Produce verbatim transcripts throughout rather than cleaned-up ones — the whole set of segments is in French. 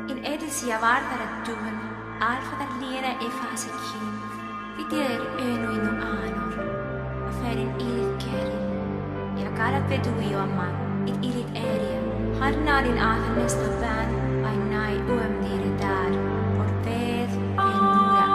In edisia vardarattuun alfatar liena efasekin. Viter önu inu aanor. Aferin ilkerin. Ja karat veduio amman. It ilit eria. Harnarin aafennesta pään. Ai nai uemniiri där. Por ved en nuja.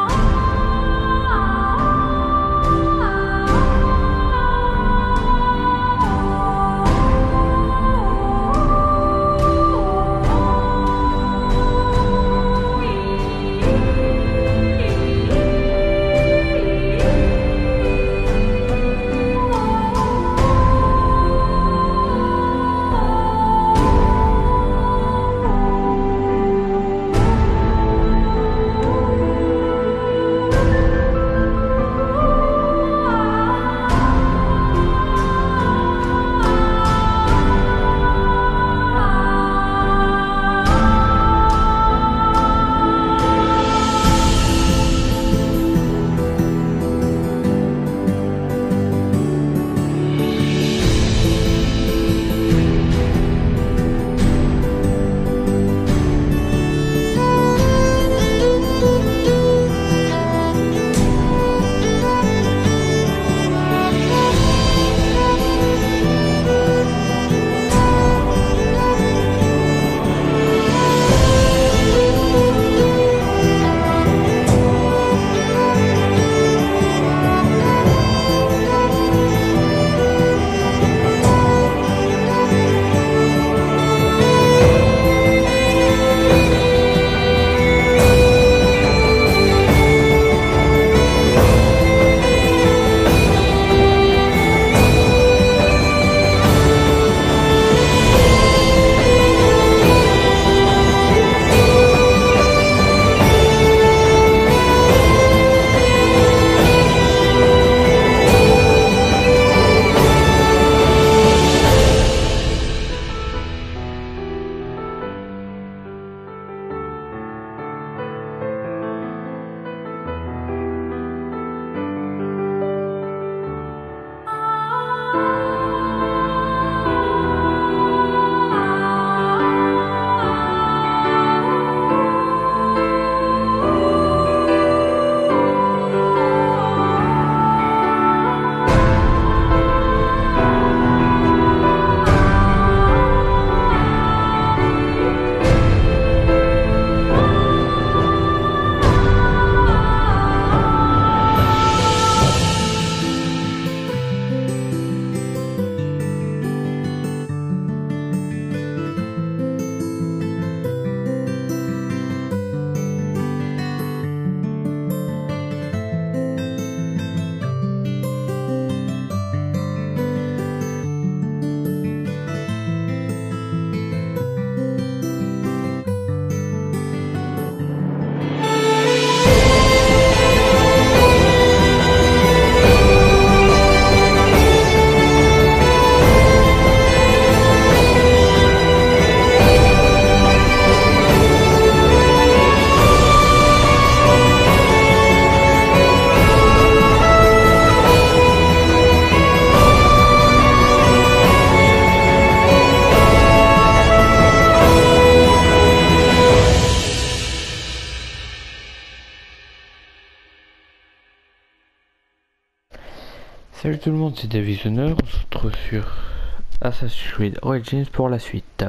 Salut tout le monde, c'est Davisionneur, on se retrouve sur Assassin's Creed Origins pour la suite.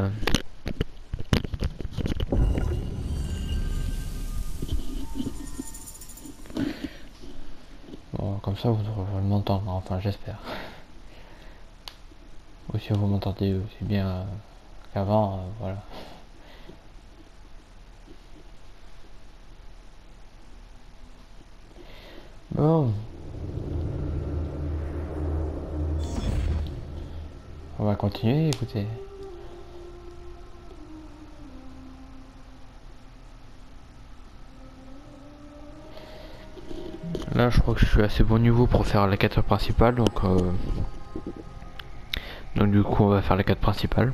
Bon, comme ça vous devrez m'entendre, enfin j'espère. Ou si vous m'entendez aussi bien euh, qu'avant, euh, voilà. Bon. On va continuer, écoutez. Là, je crois que je suis assez bon niveau pour faire la quête principale, donc euh... donc du coup, on va faire la quête principale.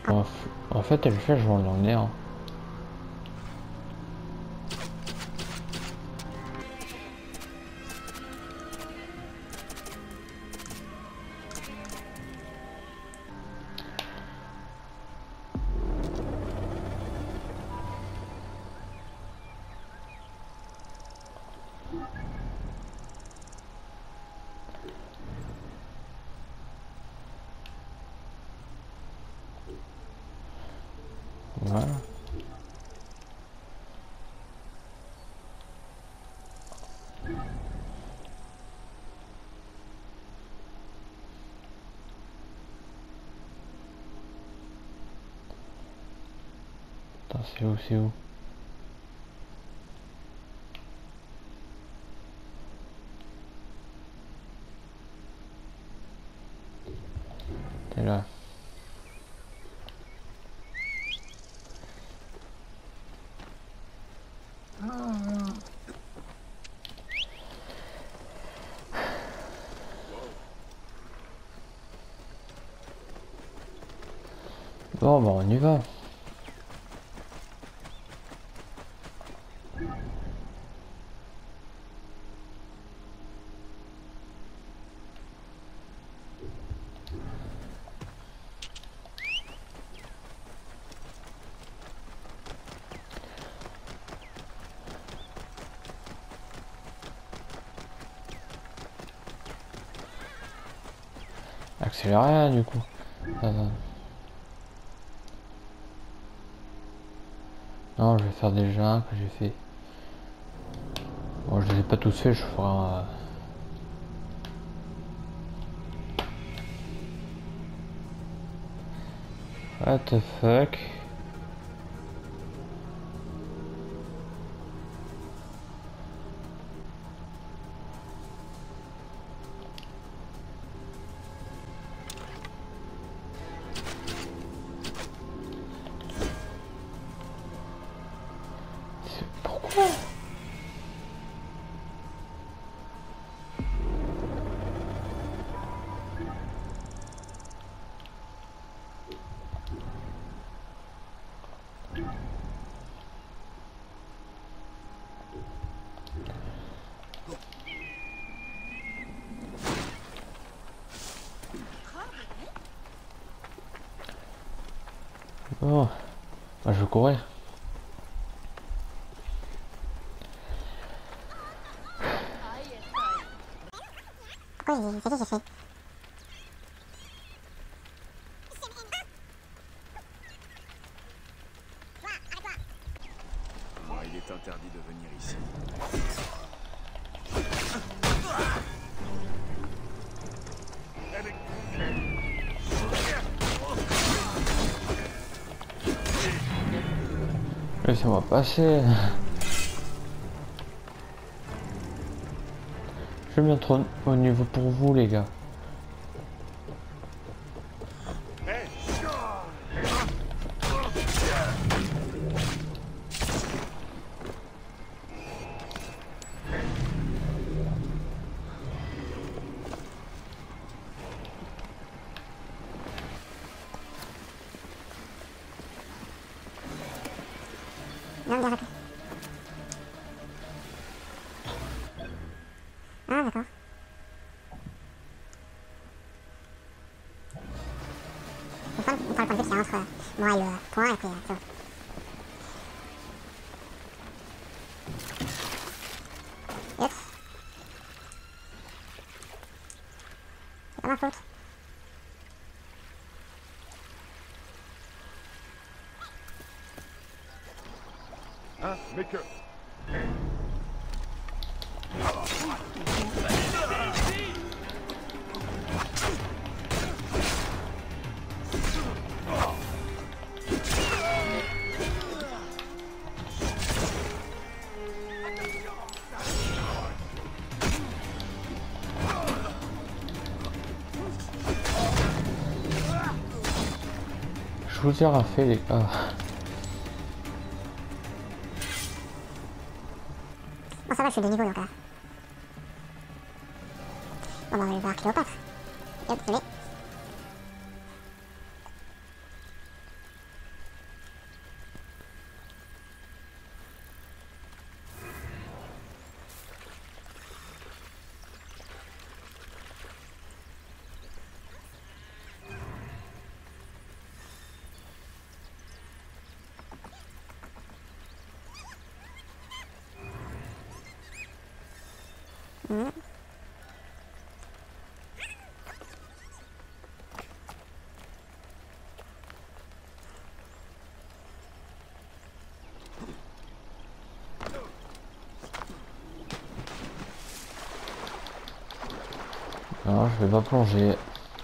En, en fait, elle fait, je vais l'emmener. Hein. Voilà. Attends, c'est où, c'est où? T'es là. Bon, bah on y va. Accéléré du coup. Attends. Non, je vais faire déjà un que j'ai fait. Bon, je les ai pas tous faits, je ferai un... What the fuck? Pourquoi? Oh, bah, je veux courir. Pourquoi j'ai fait, j'ai fait. Moi, il est interdit de venir ici. Laissez-moi passer. Je vais mettre au, au niveau pour vous les gars. Non, bien rappelé. Ah, d'accord. On parle, on parle pas de vue qu'il y a entre moi et le point et puis euh, tout. Oups. C'est pas ma faute. Hein? Mais que... Je vous ai fait les gars. Bon, ça va, je suis de niveau donc. Euh... Bon, bah, on va aller voir Cléopâtre. Hop, c'est Mmh. Non, je vais pas plonger.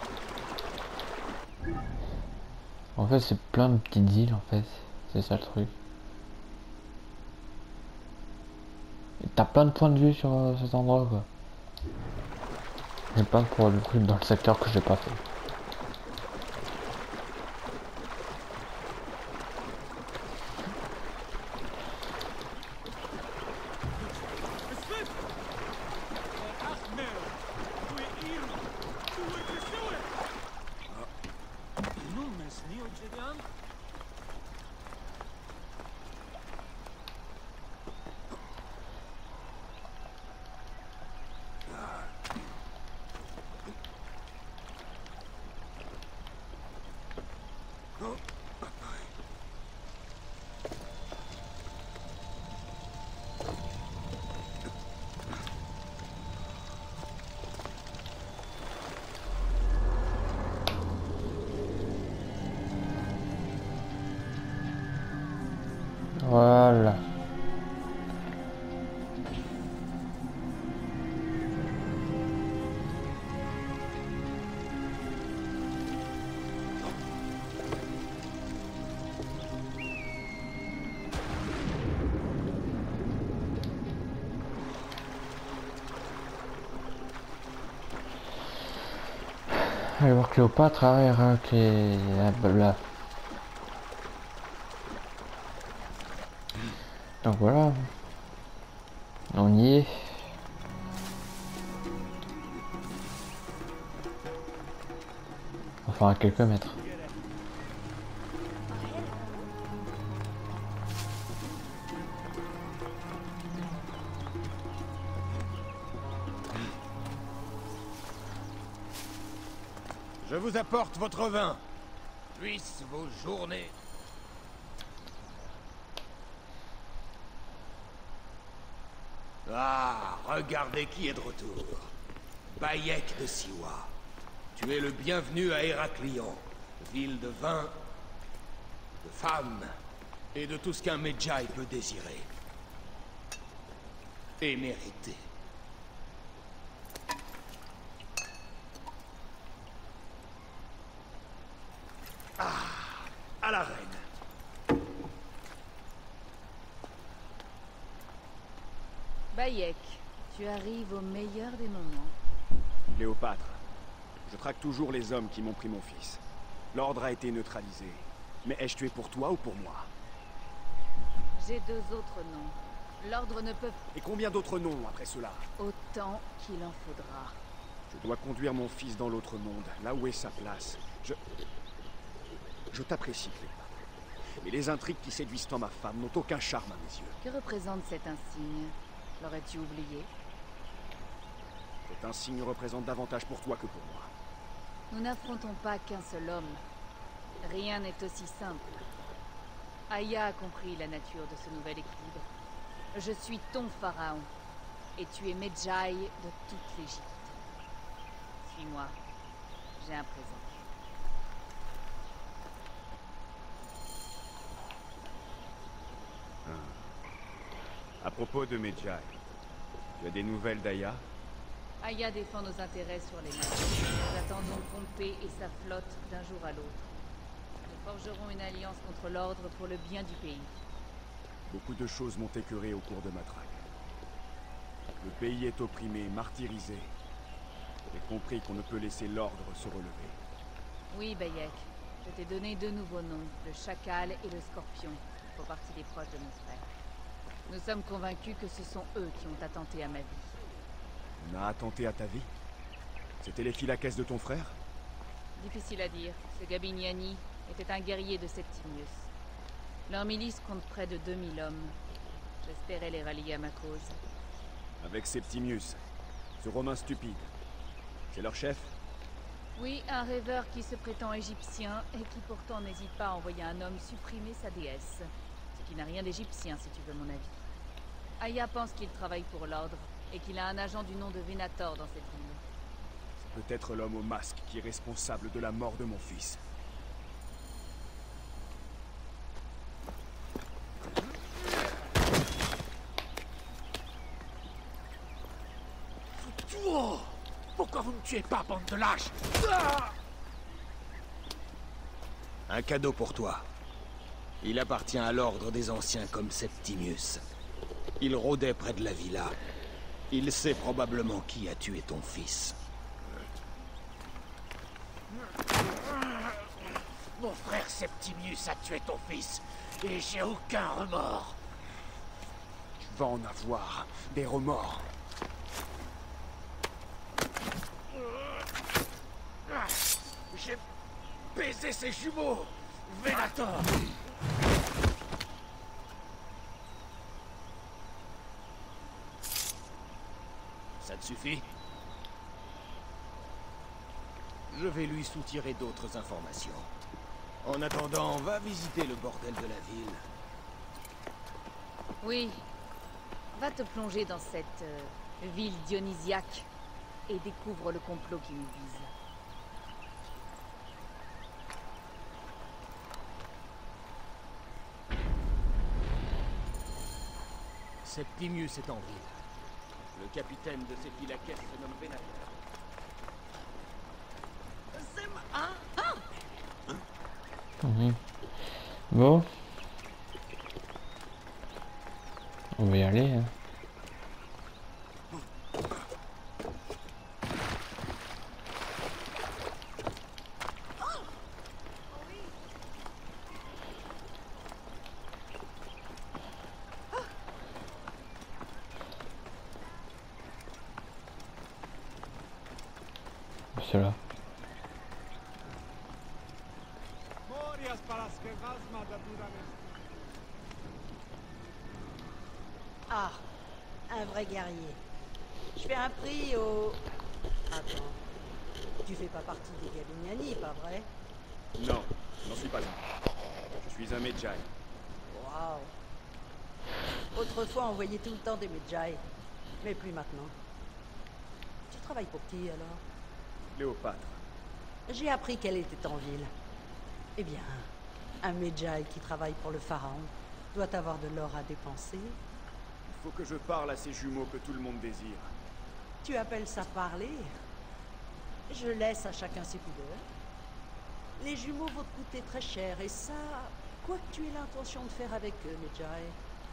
En fait, c'est plein de petites îles, en fait. C'est ça le truc. Et t'as plein de points de vue sur euh, cet endroit, quoi. J'ai plein de points de trucs dans le secteur que j'ai pas fait. Voilà. Allez voir Cléopâtre, hein, Irak et blabla. Donc voilà, on y est. Enfin à quelques mètres. Je vous apporte votre vin. Puissent vos journées. Ah, regardez qui est de retour. Bayek de Siwa. Tu es le bienvenu à Héraclion, ville de vin, de femmes et de tout ce qu'un Medjay peut désirer. Et mériter. Ah, à la reine. Bayek, tu arrives au meilleur des moments. Cléopâtre, je traque toujours les hommes qui m'ont pris mon fils. L'ordre a été neutralisé. Mais ai-je tué pour toi ou pour moi? J'ai deux autres noms. L'ordre ne peut... Et combien d'autres noms après cela? Autant qu'il en faudra. Je dois conduire mon fils dans l'autre monde, là où est sa place. Je... Je t'apprécie, Cléopâtre. Mais les intrigues qui séduisent tant ma femme n'ont aucun charme à mes yeux. Que représente cet insigne? L'aurais-tu oublié? Cet insigne représente davantage pour toi que pour moi. Nous n'affrontons pas qu'un seul homme. Rien n'est aussi simple. Aya a compris la nature de ce nouvel équilibre. Je suis ton pharaon, et tu es Medjay de toute l'Égypte. Suis-moi, j'ai un présent. À propos de Medjay, tu as des nouvelles d'Aya? Aya défend nos intérêts sur les mers. Nous attendons Pompée et sa flotte d'un jour à l'autre. Nous forgerons une alliance contre l'ordre pour le bien du pays. Beaucoup de choses m'ont écœuré au cours de ma traque. Le pays est opprimé, martyrisé. J'ai compris qu'on ne peut laisser l'ordre se relever. Oui, Bayek. Je t'ai donné deux nouveaux noms, le chacal et le scorpion. Ils font partie des proches de mon frère. Nous sommes convaincus que ce sont eux qui ont attenté à ma vie. On a attenté à ta vie? C'était les Phylakès de ton frère? Difficile à dire. Ce Gabiniani était un guerrier de Septimius. Leur milice compte près de deux mille hommes. J'espérais les rallier à ma cause. Avec Septimius, ce Romain stupide. C'est leur chef? Oui, un rêveur qui se prétend égyptien et qui pourtant n'hésite pas à envoyer un homme supprimer sa déesse. Ce qui n'a rien d'égyptien, si tu veux mon avis. Aya pense qu'il travaille pour l'ordre, Et qu'il a un agent du nom de Venator dans cette ville. C'est peut-être l'homme au masque qui est responsable de la mort de mon fils. Oh, pourquoi vous ne tuez pas, bande de lâches? Un cadeau pour toi. Il appartient à l'ordre des anciens comme Septimius. Il rôdait près de la villa. Il sait probablement qui a tué ton fils. Mon frère Septimius a tué ton fils, et j'ai aucun remords. Tu vas en avoir des remords. J'ai baisé ses jumeaux, Venator. Ça te suffit? Je vais lui soutirer d'autres informations. En attendant, va visiter le bordel de la ville. Oui. Va te plonger dans cette euh, ville dionysiaque et découvre le complot qui nous vise. Septimius est en ville. Le capitaine de cette ville à caisse se nomme Venator. Mhm. Bon. On va y aller. Hein. C'est là. Ah, un vrai guerrier. Je fais un prix au... Attends. Tu fais pas partie des Gabiniani, pas vrai? Non, je n'en suis pas un. Je suis un Medjay. Waouh. Autrefois, on voyait tout le temps des Medjay. Mais plus maintenant. Tu travailles pour qui, alors? Cléopâtre. J'ai appris qu'elle était en ville. Eh bien, un Medjay qui travaille pour le pharaon doit avoir de l'or à dépenser. Il faut que je parle à ces jumeaux que tout le monde désire. Tu appelles ça parler? Je laisse à chacun ses pudeurs. Les jumeaux vont te coûter très cher, et ça, quoi que tu aies l'intention de faire avec eux, Medjay.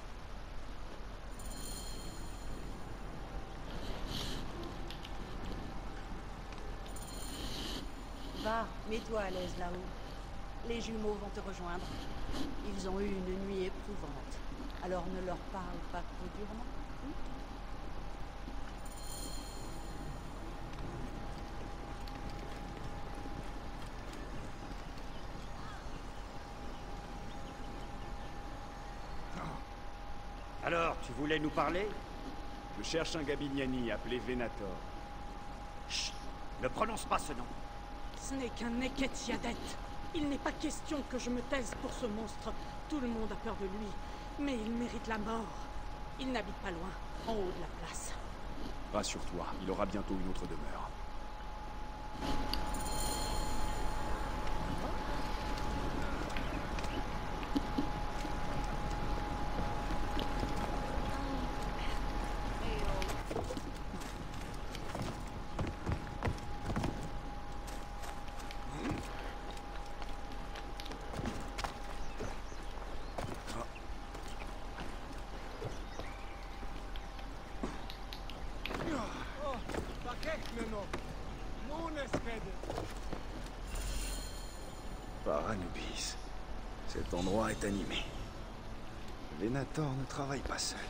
Va, mets-toi à l'aise là-haut. Les jumeaux vont te rejoindre. Ils ont eu une nuit éprouvante. Alors ne leur parle pas trop durement. Hein? Alors, tu voulais nous parler? Je cherche un Gabiniani appelé Venator. Chut! Ne prononce pas ce nom. Ce n'est qu'un Neketiadet. Il n'est pas question que je me taise pour ce monstre. Tout le monde a peur de lui. Mais il mérite la mort. Il n'habite pas loin, en haut de la place. Rassure-toi, il aura bientôt une autre demeure. Par Anubis, cet endroit est animé. Venator ne travaille pas seul.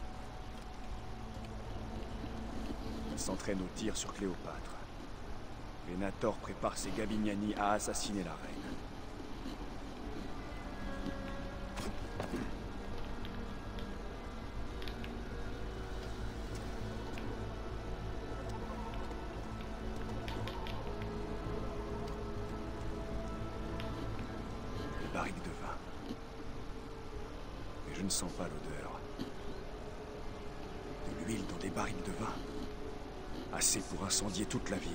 Il s'entraîne au tir sur Cléopâtre. Venator prépare ses Gabiniani à assassiner la reine. Barrique de vin. Mais je ne sens pas l'odeur. De l'huile dans des barriques de vin. Assez pour incendier toute la ville.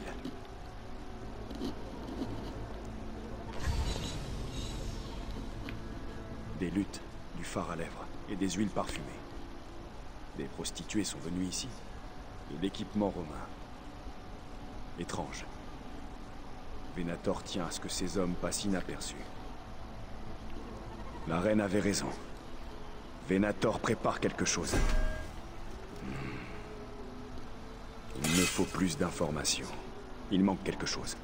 Des luttes, du fard à lèvres et des huiles parfumées. Des prostituées sont venues ici. De l'équipement romain. Étrange. Venator tient à ce que ces hommes passent inaperçus. La reine avait raison. Venator prépare quelque chose. Il me faut plus d'informations. Il manque quelque chose.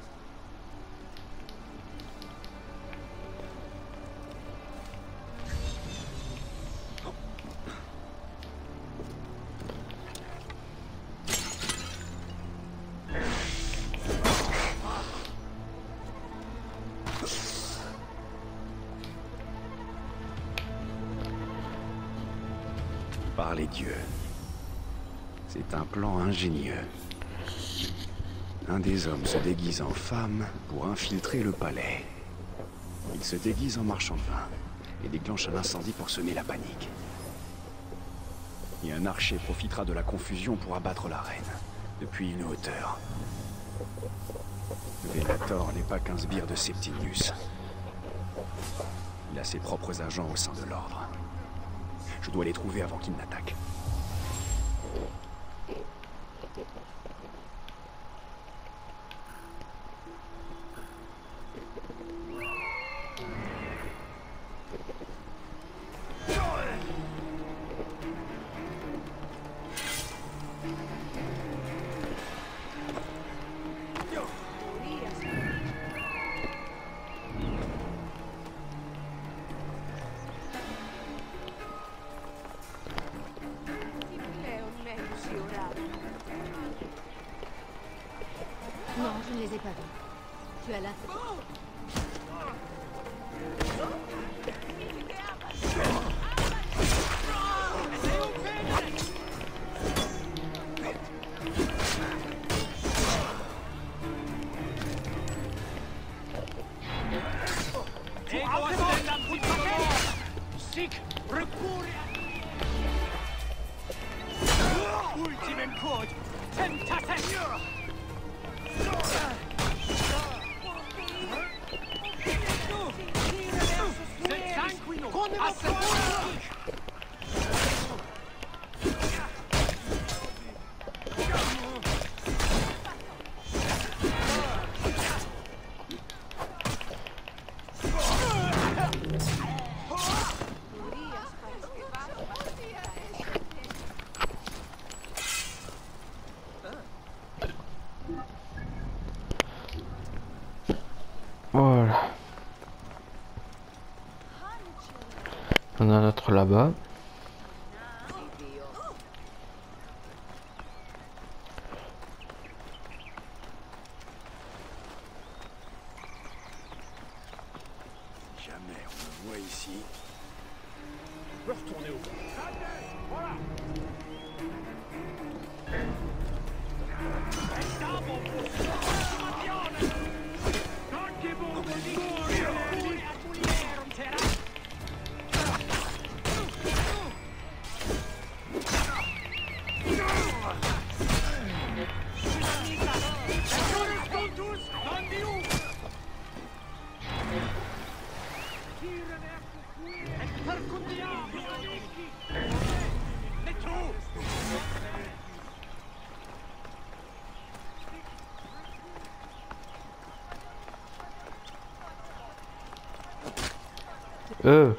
Par les dieux. C'est un plan ingénieux. Un des hommes se déguise en femme pour infiltrer le palais. Il se déguise en marchand de vin et déclenche un incendie pour semer la panique. Et un archer profitera de la confusion pour abattre la reine, depuis une hauteur. Venator n'est pas qu'un sbire de Septimius. Il a ses propres agents au sein de l'ordre. Je dois les trouver avant qu'ils n'attaquent. Non, je ne les ai pas vus. Tu as la... Voilà. On a un autre là-bas. Jamais on me voit ici. On peut retourner au bas. Voilà. Euh.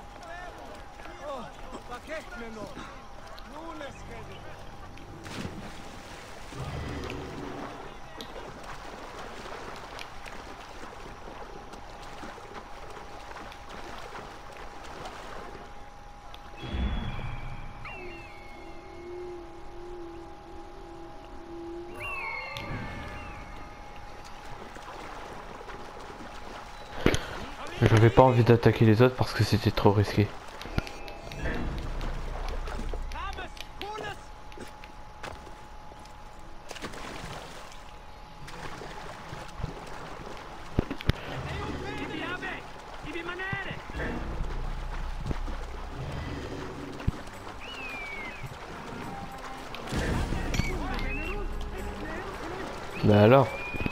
J'avais pas envie d'attaquer les autres parce que c'était trop risqué. Bah alors.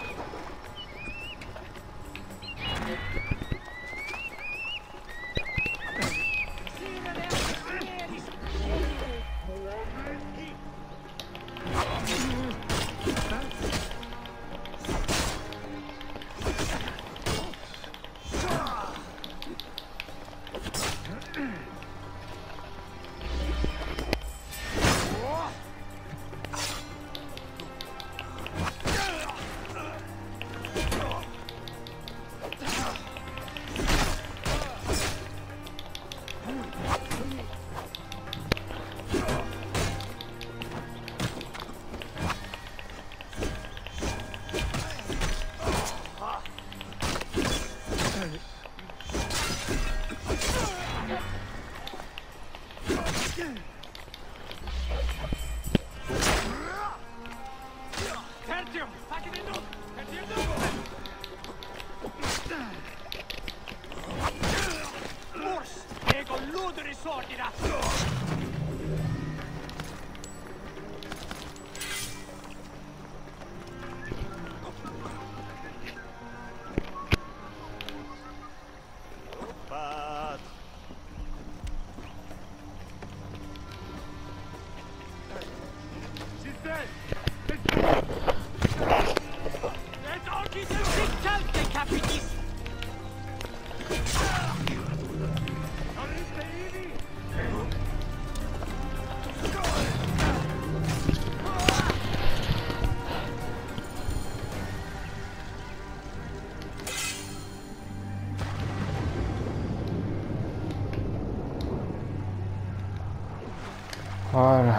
Voilà.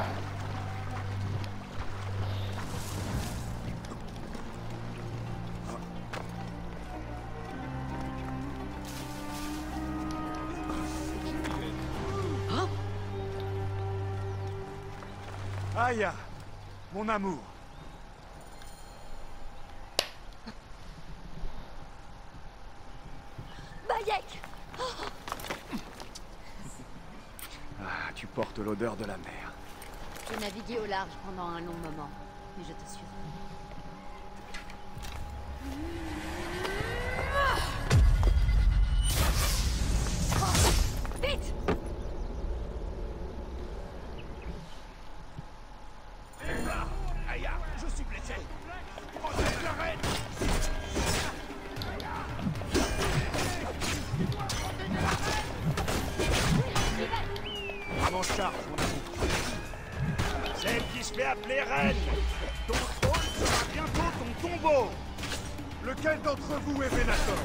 Aya, mon amour. Bayek! Ah, tu portes l'odeur de la mer. J'ai navigué au large pendant un long moment, mais je te surveille. Vite! Aya, je suis blessé. Protège la reine. M'en charge, mon amour. Celle qui se fait appeler reine. Ton trône sera bientôt ton tombeau. Lequel d'entre vous est Venator?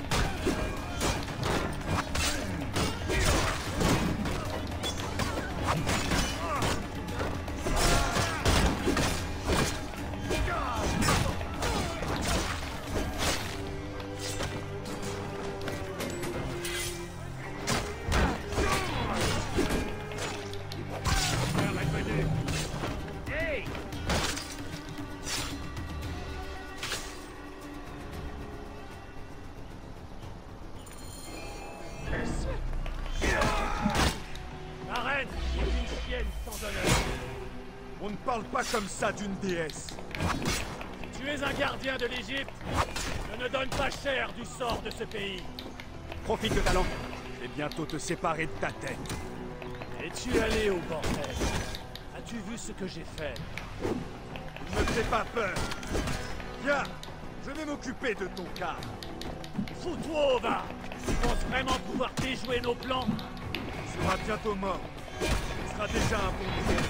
La reine est une chienne sans honneur. On ne parle pas comme ça d'une déesse. Tu es un gardien de l'Égypte. Je ne donne pas cher du sort de ce pays. Profite de ta langue. Je vais bientôt te séparer de ta tête. Es-tu allé au bordel? As-tu vu ce que j'ai fait? Ne me fais pas peur. Viens, je vais m'occuper de ton cas. Fous-toi au bas. Tu penses vraiment pouvoir déjouer nos plans? Tu seras bientôt mort. Tu seras déjà un bon guerrier.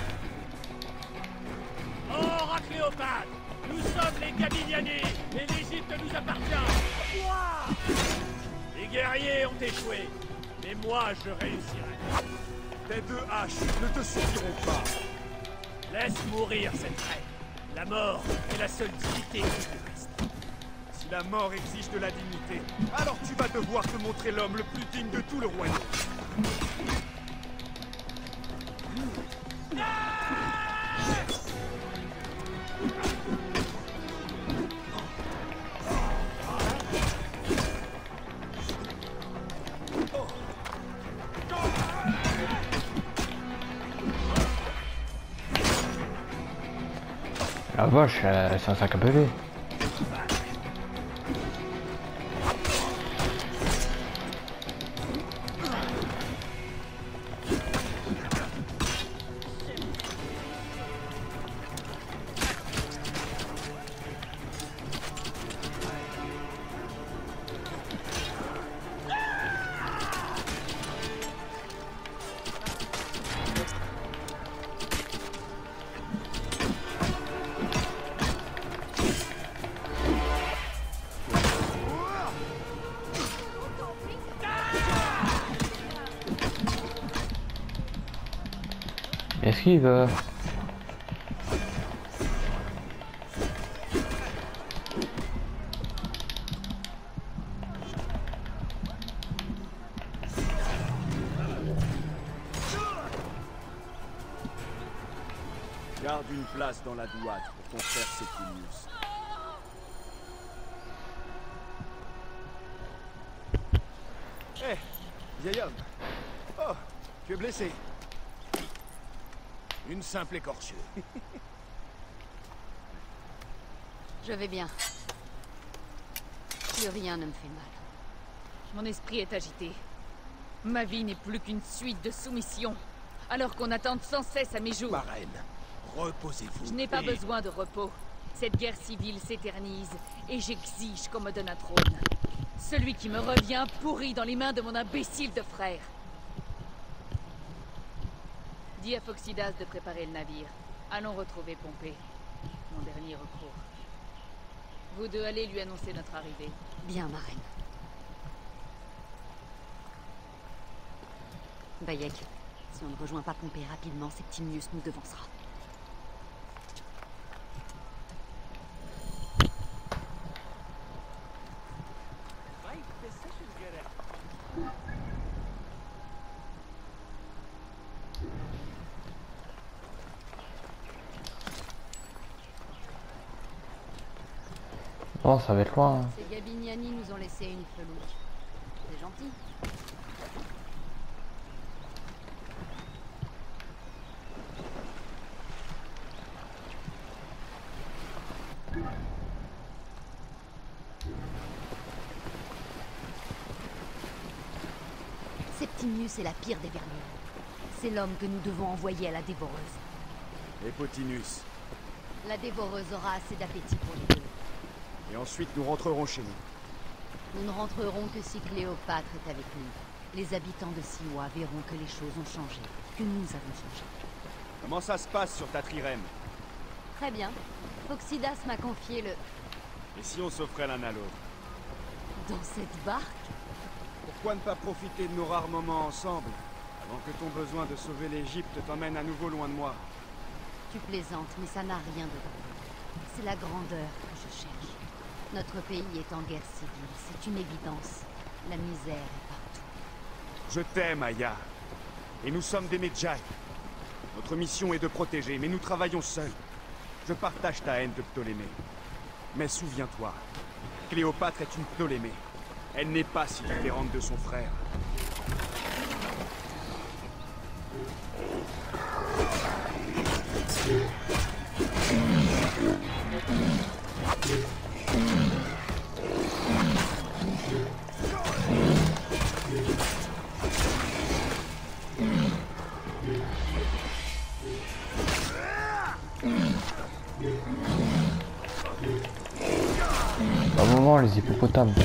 Or à Cléopâtre, nous sommes les Gabiniani et l'Égypte nous appartient. Quoi? Les guerriers ont échoué, mais moi je réussirai. Tes deux haches ne te suffiront pas. Laisse mourir cette reine. La mort est la seule dignité qui lui reste. Si la mort exige de la dignité, alors tu vas devoir te montrer l'homme le plus digne de tout le royaume. La vache, euh, c'est un sac à bébé. Esquive. euh. Garde une place dans la douate pour ton frère Septimius. Hé, hey, vieil homme. Oh, tu es blessé. Une simple écorchure. Je vais bien. Plus rien ne me fait mal. Mon esprit est agité. Ma vie n'est plus qu'une suite de soumissions, alors qu'on attend sans cesse à mes jours. Ma reine, reposez-vous. Je n'ai pas et... besoin de repos. Cette guerre civile s'éternise, et j'exige qu'on me donne un trône. Celui qui me revient pourri dans les mains de mon imbécile de frère. Dis à Phoxidas de préparer le navire. Allons retrouver Pompée. Mon dernier recours. Vous deux allez lui annoncer notre arrivée. Bien, ma reine. Bayek, si on ne rejoint pas Pompée rapidement, Septimius nous devancera. Oh, ça va être loin. Hein. Ces Gabiniani nous ont laissé une felouque. C'est gentil. Septimius est la pire des vermines. C'est l'homme que nous devons envoyer à la Dévoreuse. Et Potinus. La Dévoreuse aura assez d'appétit pour les deux. Et ensuite, nous rentrerons chez nous. Nous ne rentrerons que si Cléopâtre est avec nous. Les habitants de Siwa verront que les choses ont changé, que nous avons changé. Comment ça se passe sur ta trirème? Très bien. Phoxidas m'a confié le... Et si on s'offrait l'un à l'autre? Dans cette barque? Pourquoi ne pas profiter de nos rares moments ensemble, avant que ton besoin de sauver l'Égypte t'emmène à nouveau loin de moi? Tu plaisantes, mais ça n'a rien de drôle. C'est la grandeur que je cherche. Notre pays est en guerre civile, c'est une évidence. La misère est partout. Je t'aime, Aya. Et nous sommes des Medjay. Notre mission est de protéger, mais nous travaillons seuls. Je partage ta haine de Ptolémée. Mais souviens-toi, Cléopâtre est une Ptolémée. Elle n'est pas si différente de son frère. Un moment, les hippopotames.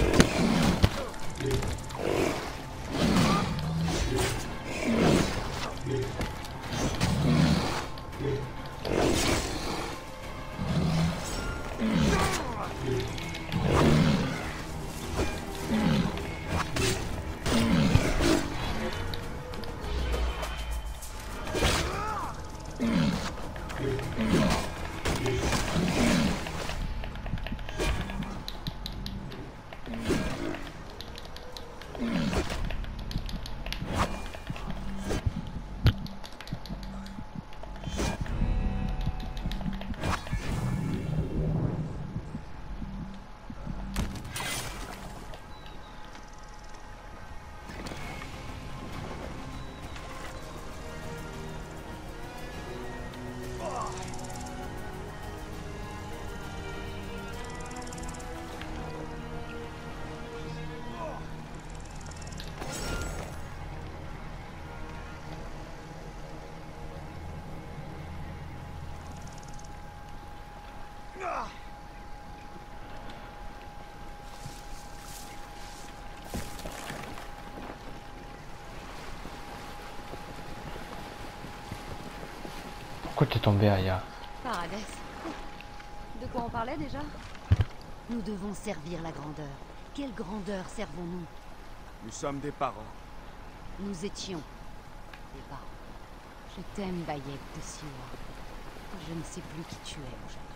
Pourquoi t'es tombé, Aya? Paradès. De quoi on parlait déjà? Nous devons servir la grandeur. Quelle grandeur servons-nous? Nous sommes des parents. Nous étions des parents. Je t'aime, Bayek de Siwa. Je ne sais plus qui tu es aujourd'hui.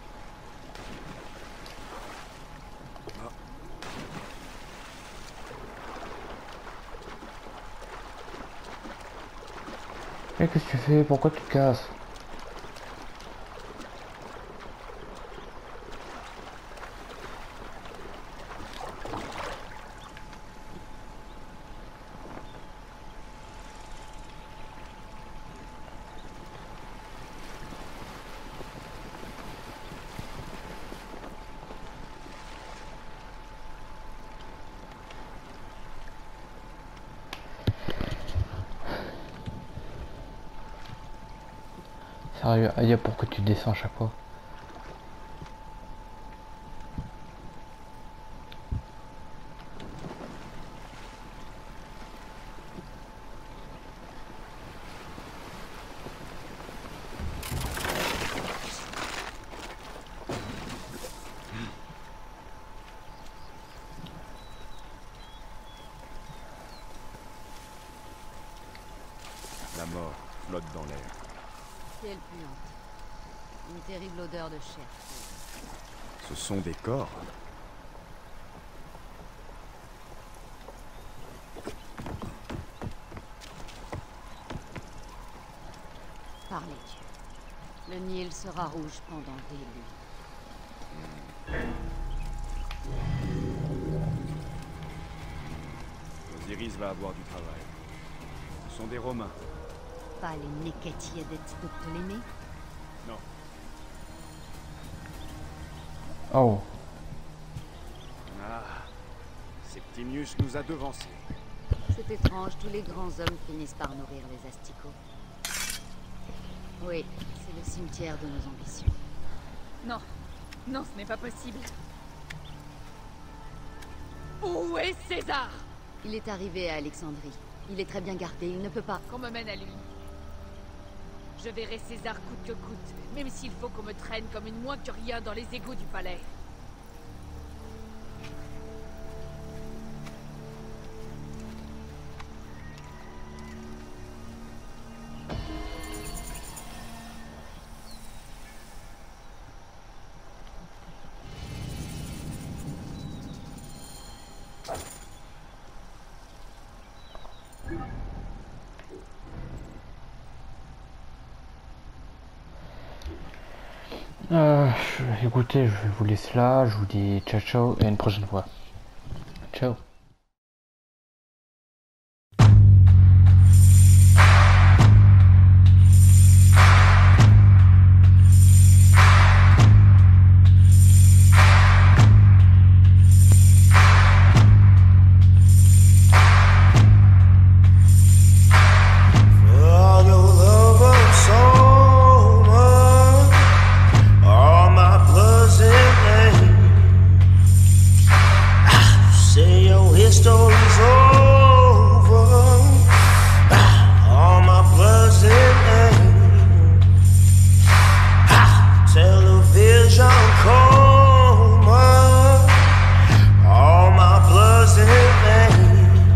Mais qu'est-ce que tu fais? Pourquoi tu te casses? Sérieux, Aya, pourquoi tu descends à chaque fois? La mort flotte dans l'air. Quelle puante. Une terrible odeur de chair. Ce sont des corps. Par les dieux. Le Nil sera rouge pendant des nuits. Osiris va avoir du travail. Ce sont des Romains. Pas les Neketiadettes de Ptolémée? Non. Oh. Ah. Septimius nous a devancés. C'est étrange, tous les grands hommes finissent par nourrir les asticots. Oui, c'est le cimetière de nos ambitions. Non, non, ce n'est pas possible. Où est César? Il est arrivé à Alexandrie. Il est très bien gardé, il ne peut pas... Qu'on me mène à lui. Je verrai César coûte que coûte, même s'il faut qu'on me traîne comme une moins que rien dans les égouts du palais. Euh, je- écoutez, je vais vous laisser là, je vous dis ciao ciao et à une prochaine fois. Ciao. For your love of so much, all my blood's in pain. Say your history's over, all my blood's in pain. Television coma, all my blood's in pain.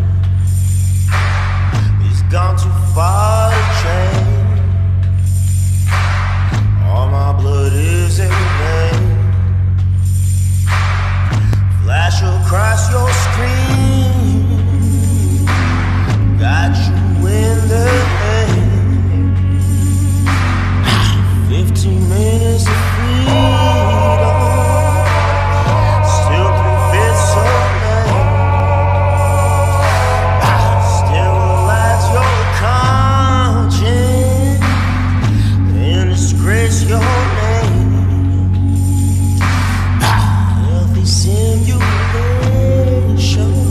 He's gone too far to change. All my blood is in vain. Flash across your screen, got you in the end. Fifteen minutes of freedom, still three fifths of man. Still lies your conscience and disgrace your name. Healthy simulation.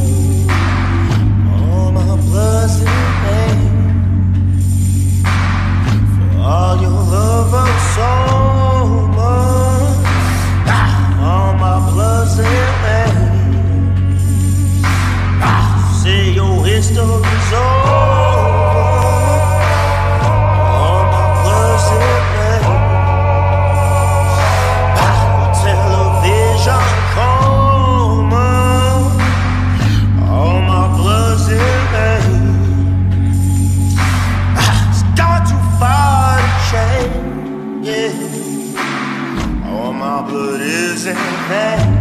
and that